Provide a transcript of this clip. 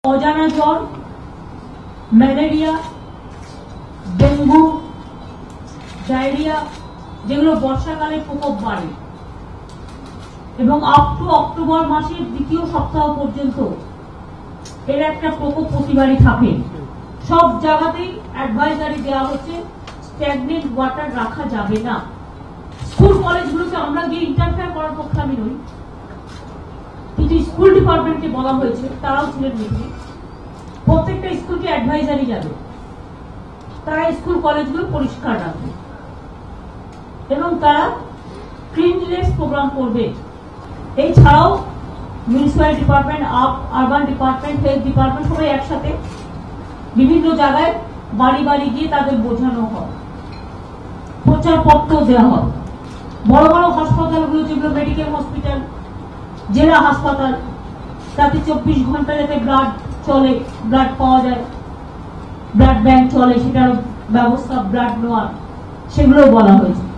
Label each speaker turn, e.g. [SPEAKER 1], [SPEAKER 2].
[SPEAKER 1] অজানা জ্বর, malaria, dengue, diarrhoea, যেগুলো বর্ষাকালে প্রকোপ বাড়ে এবং আপ টু অক্টোবর মাসের দ্বিতীয় সপ্তাহ পর্যন্ত এর একটা প্রকোপ প্রতিবারই থাকে। সব জায়গাতেই অ্যাডভাইজারি দেওয়া হচ্ছে স্ট্যাগনেন্ট ওয়াটার রাখা যাবে না। স্কুল কলেজগুলোকে আমরা গিয়ে ইন্টারফেয়ার করার পক্ষে আমি নই, কিন্তু স্কুল ডিপার্টমেন্টকে বলা হয়েছে, তারাও ছিলেন মিটিংয়ে, প্রত্যেকটা স্কুলকে অ্যাডভাইজারি যাবে, তারা স্কুল কলেজগুলো পরিষ্কার রাখবে এবং তারা ক্লিনলিনেস প্রোগ্রাম করবে। এছাড়াও municipal department, urban department, health department সবাই একসাথে বিভিন্ন জায়গায় বাড়ি বাড়ি গিয়ে তাদের বোঝানো হয়, প্রচারপত্র দেওয়া হয়। বড় বড় হাসপাতালগুলো, যেগুলো মেডিকেল হসপিটাল, জেলা হাসপাতাল, তাতে 24 ঘন্টা যাতে ব্লাড চলে, ব্লাড পাওয়া যায়, ব্লাড ব্যাংক চলে, সেটার ব্যবস্থা, ব্লাড নেওয়ার, সেগুলো বলা হয়েছে।